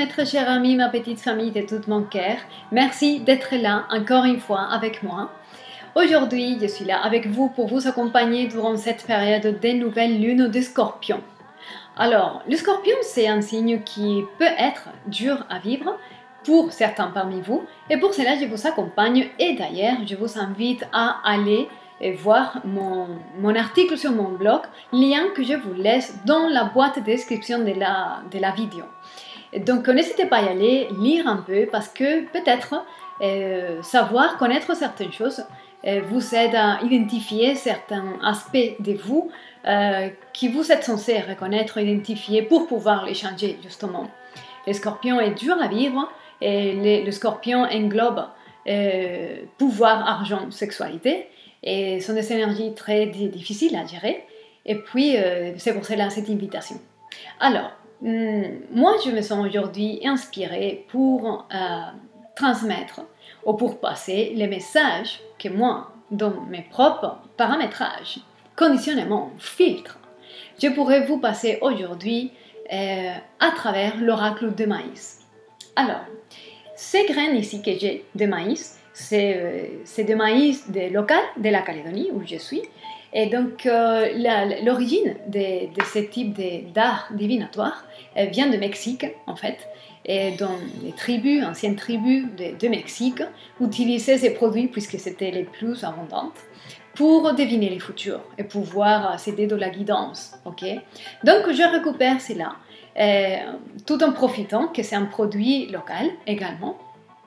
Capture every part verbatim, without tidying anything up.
mes très chers amis, ma petite famille de tout mon cœur. Merci d'être là encore une fois avec moi. Aujourd'hui, je suis là avec vous pour vous accompagner durant cette période des nouvelles lunes de Scorpion. Alors, le Scorpion, c'est un signe qui peut être dur à vivre pour certains parmi vous. Et pour cela, je vous accompagne. Et d'ailleurs, je vous invite à aller voir mon, mon article sur mon blog, lien que je vous laisse dans la boîte de description de la, de la vidéo. Donc n'hésitez pas à y aller, lire un peu, parce que peut-être euh, savoir, connaître certaines choses euh, vous aide à identifier certains aspects de vous euh, qui vous êtes censé reconnaître, identifier pour pouvoir les changer justement. Le Scorpion est dur à vivre et le, le Scorpion englobe euh, pouvoir, argent, sexualité. Et ce sont des énergies très difficiles à gérer. Et puis, euh, c'est pour cela cette invitation. Alors, hum, moi, je me sens aujourd'hui inspirée pour euh, transmettre ou pour passer les messages que moi, dans mes propres paramétrages, conditionnements, filtres, je pourrais vous passer aujourd'hui euh, à travers l'oracle de maïs. Alors, ces graines ici que j'ai de maïs, c'est euh, de maïs de local de la Calédonie où je suis. Et donc euh, l'origine de, de ce type d'art divinatoire euh, vient de Mexique en fait. Et dans les tribus, anciennes tribus de, de Mexique, utilisaient ces produits puisque c'était les plus abondantes pour deviner les futurs et pouvoir s'aider de la guidance. Okay? Donc je récupère cela euh, tout en profitant que c'est un produit local également.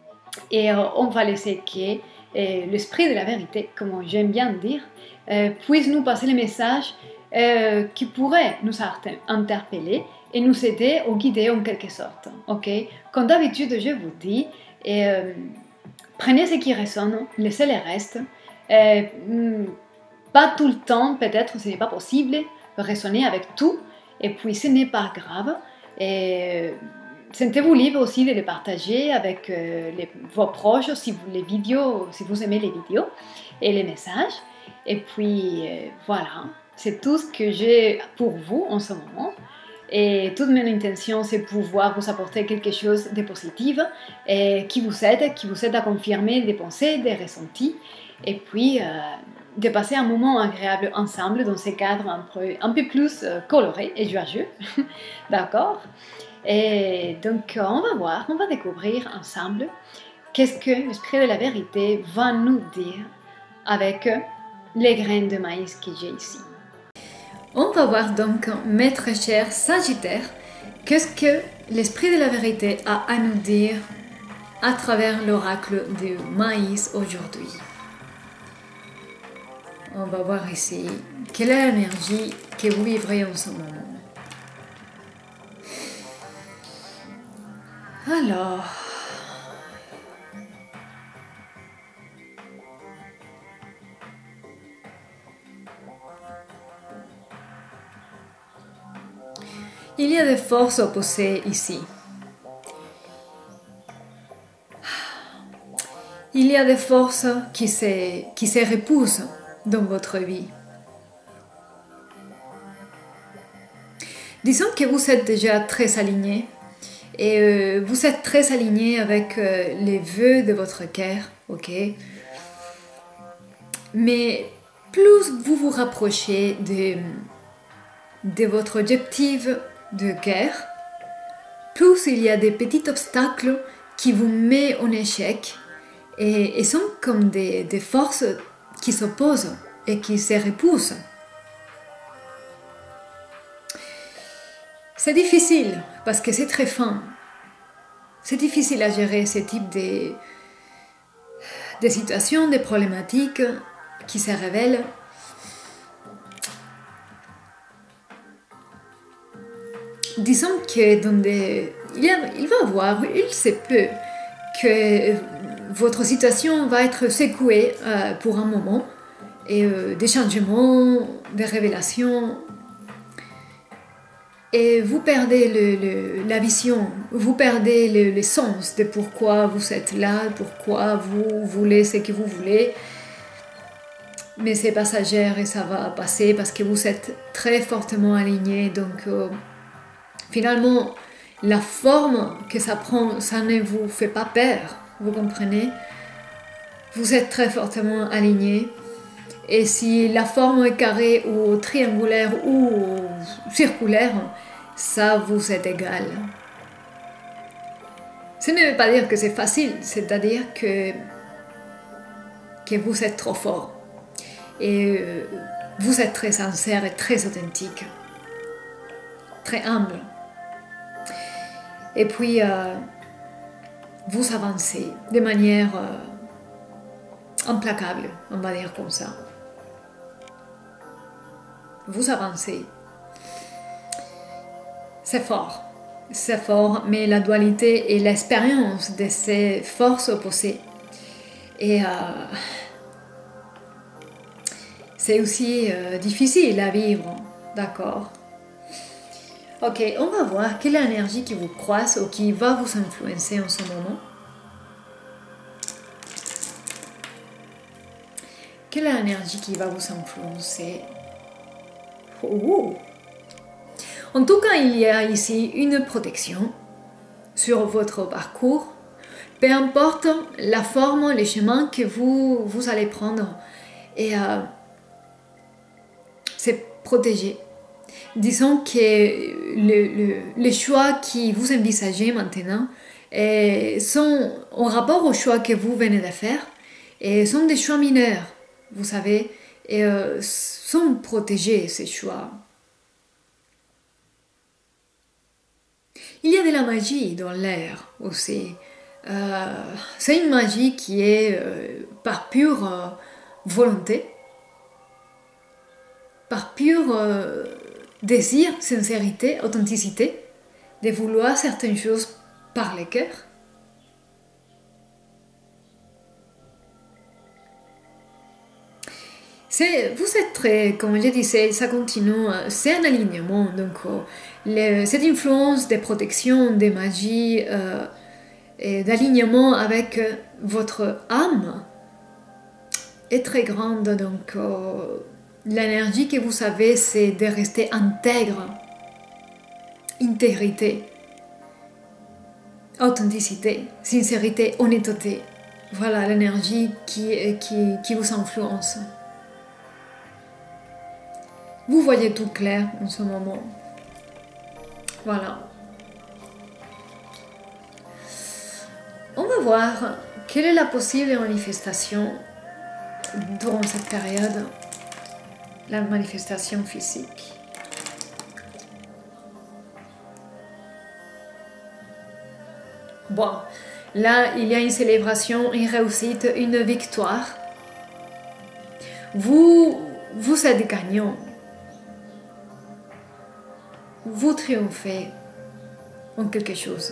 Et euh, on va laisser que euh, l'esprit de la vérité, comme j'aime bien dire, euh, puisse nous passer les messages euh, qui pourraient nous interpeller et nous aider ou guider en quelque sorte. Okay? Comme d'habitude, je vous dis, euh, prenez ce qui résonne, laissez le reste. Euh, pas tout le temps, peut-être, ce n'est pas possible de raisonner avec tout, et puis ce n'est pas grave. Et, sentez-vous libre aussi de les partager avec euh, les, vos proches, si vous, les vidéos, si vous aimez les vidéos et les messages. Et puis euh, voilà, c'est tout ce que j'ai pour vous en ce moment. Et toute mon intention, c'est pouvoir vous apporter quelque chose de positif et qui vous aide, qui vous aide à confirmer des pensées, des ressentis. Et puis euh, de passer un moment agréable ensemble dans ces cadres un peu, un peu plus euh, colorés et joyeux. D'accord ? Et donc, on va voir, on va découvrir ensemble qu'est-ce que l'esprit de la vérité va nous dire avec les graines de maïs que j'ai ici. On va voir donc, mes très chers Sagittaires, qu'est-ce que l'esprit de la vérité a à nous dire à travers l'oracle de maïs aujourd'hui. On va voir ici quelle est l'énergie que vous vivrez en ce moment. Alors, il y a des forces opposées ici. Il y a des forces qui se, qui se repoussent dans votre vie. Disons que vous êtes déjà très aligné. Et euh, vous êtes très aligné avec euh, les vœux de votre cœur, ok? Mais plus vous vous rapprochez de, de votre objectif de cœur, plus il y a des petits obstacles qui vous mettent en échec et, et sont comme des, des forces qui s'opposent et qui se repoussent. C'est difficile parce que c'est très fin. C'est difficile à gérer ce type de, de situations, de problématiques qui se révèlent. Disons que dans des, il, y a, il va y avoir, il se peut que votre situation va être secouée euh, pour un moment et euh, des changements, des révélations. Et vous perdez le, le, la vision, vous perdez le, le sens de pourquoi vous êtes là, pourquoi vous voulez ce que vous voulez. Mais c'est passager et ça va passer parce que vous êtes très fortement aligné. Donc euh, finalement, la forme que ça prend, ça ne vous fait pas peur, vous comprenez? Vous êtes très fortement aligné. Et si la forme est carrée ou triangulaire ou circulaire, ça vous est égal. Ce ne veut pas dire que c'est facile, c'est-à-dire que, que vous êtes trop fort. Et euh, vous êtes très sincère et très authentique, très humble. Et puis, euh, vous avancez de manière euh, implacable, on va dire comme ça. Vous avancez. C'est fort, c'est fort, mais la dualité et l'expérience de ces forces opposées. Et euh, c'est aussi euh, difficile à vivre, d'accord? Ok, on va voir quelle est l'énergie qui vous croise ou qui va vous influencer en ce moment. Quelle est l'énergie qui va vous influencer? Oh. En tout cas, il y a ici une protection sur votre parcours. Peu importe la forme, les chemins que vous, vous allez prendre. Et euh, c'est protégé. Disons que le, le, les choix qui vous envisagez maintenant et sont en rapport aux choix que vous venez de faire et sont des choix mineurs, vous savez, et euh, sont protégés ces choix. Il y a de la magie dans l'air aussi. Euh, c'est une magie qui est euh, par pure euh, volonté, par pure euh, désir, sincérité, authenticité, de vouloir certaines choses par le cœur. C'est, vous êtes très, comme je disais, ça continue, c'est un alignement. Donc, le, cette influence de protection, de magie, euh, et d'alignement avec votre âme est très grande. Donc, euh, l'énergie que vous avez, c'est de rester intègre, intégrité, authenticité, sincérité, honnêteté. Voilà l'énergie qui, qui, qui vous influence. Vous voyez tout clair en ce moment. Voilà. On va voir quelle est la possible manifestation durant cette période, la manifestation physique. Bon, là, il y a une célébration, une réussite, une victoire. Vous, vous êtes gagnant. Vous triomphez en quelque chose.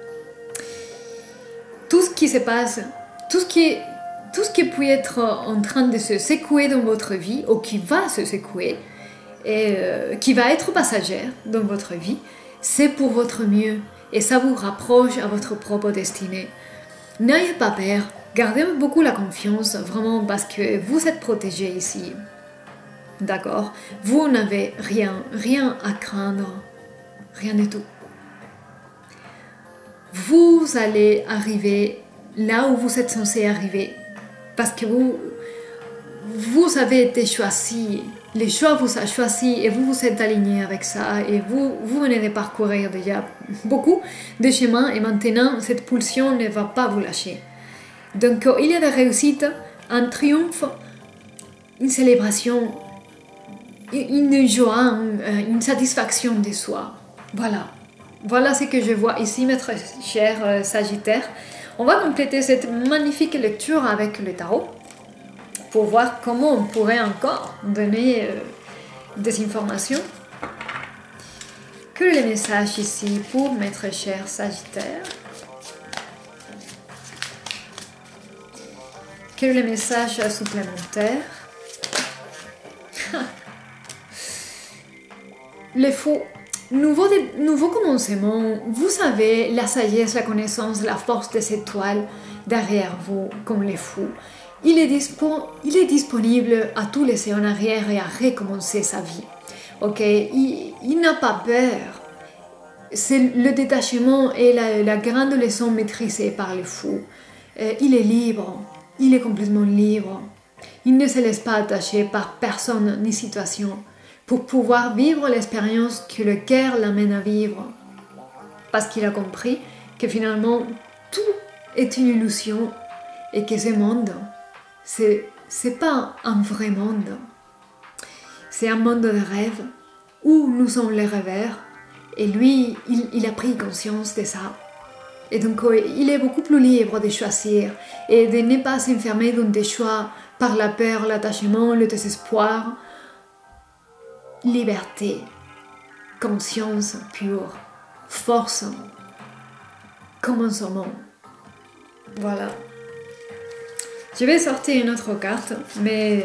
Tout ce qui se passe, tout ce qui, tout ce qui peut être en train de se secouer dans votre vie, ou qui va se secouer, et euh, qui va être passagère dans votre vie, c'est pour votre mieux. Et ça vous rapproche à votre propre destinée. N'ayez pas peur, gardez beaucoup la confiance, vraiment, parce que vous êtes protégé ici. D'accord? Vous n'avez rien, rien à craindre. Rien du tout. Vous allez arriver là où vous êtes censé arriver. Parce que vous, vous avez été choisi. Les choix vous ont choisi et vous vous êtes aligné avec ça. Et vous, vous venez de parcourir déjà beaucoup de chemins. Et maintenant, cette pulsion ne va pas vous lâcher. Donc, il y a des réussites, un triomphe, une célébration, une joie, une satisfaction de soi. Voilà. Voilà ce que je vois ici, mes très chers euh, Sagittaires. On va compléter cette magnifique lecture avec le tarot pour voir comment on pourrait encore donner euh, des informations. Que les messages ici pour mes très chers Sagittaires. Que les messages supplémentaires. Les faux. Nouveau, nouveau commencement, vous savez, la sagesse, la connaissance, la force des étoiles derrière vous, comme les fous. Il est, dispo, il est disponible à tout laisser en arrière et à recommencer sa vie. Ok, il, il n'a pas peur. c'est le détachement et la, la grande leçon maîtrisée par le fou. Euh, il est libre, il est complètement libre. Il ne se laisse pas attacher par personne ni situation pour pouvoir vivre l'expérience que le cœur l'amène à vivre. Parce qu'il a compris que finalement tout est une illusion et que ce monde, c'est, c'est pas un vrai monde. C'est un monde de rêve où nous sommes les rêveurs et lui, il, il a pris conscience de ça. Et donc, il est beaucoup plus libre de choisir et de ne pas s'enfermer dans des choix par la peur, l'attachement, le désespoir. Liberté, conscience pure, force, commencement. Voilà. Je vais sortir une autre carte, mais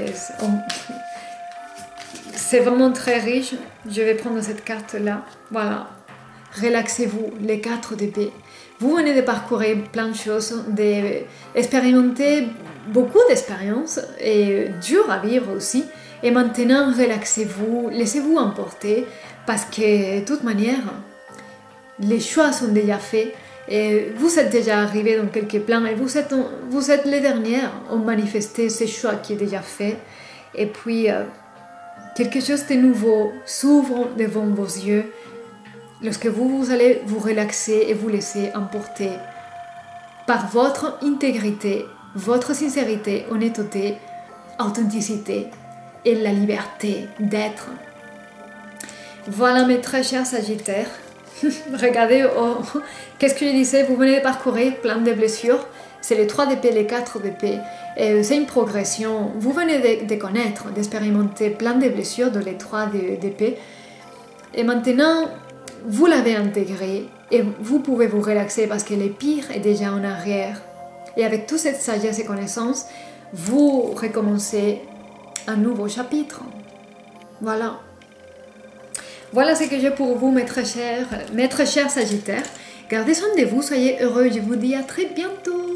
c'est vraiment très riche. Je vais prendre cette carte-là. Voilà. Relaxez-vous, les quatre d'épée. Vous venez de parcourir plein de choses, d'expérimenter beaucoup d'expériences et dur à vivre aussi. Et maintenant, relaxez-vous, laissez-vous emporter parce que de toute manière, les choix sont déjà faits et vous êtes déjà arrivés dans quelques plans et vous êtes, vous êtes les dernières à manifester ces choix qui est déjà fait. Et puis, euh, quelque chose de nouveau s'ouvre devant vos yeux lorsque vous, vous allez vous relaxer et vous laisser emporter par votre intégrité, votre sincérité, honnêteté, authenticité et la liberté d'être. Voilà mes très chers Sagittaires. Regardez, oh, qu'est-ce que je disais, vous venez de parcourir plein de blessures. C'est les trois d'épée, les quatre d'épée. C'est une progression. Vous venez de, de connaître, d'expérimenter plein de blessures dans les trois d'épée. Et maintenant, vous l'avez intégré et vous pouvez vous relaxer parce que le pire est déjà en arrière. Et avec toute cette sagesse et connaissance, vous recommencez un nouveau chapitre. Voilà. Voilà ce que j'ai pour vous, mes très chers, mes très chers Sagittaires. Gardez soin de vous, soyez heureux. Je vous dis à très bientôt.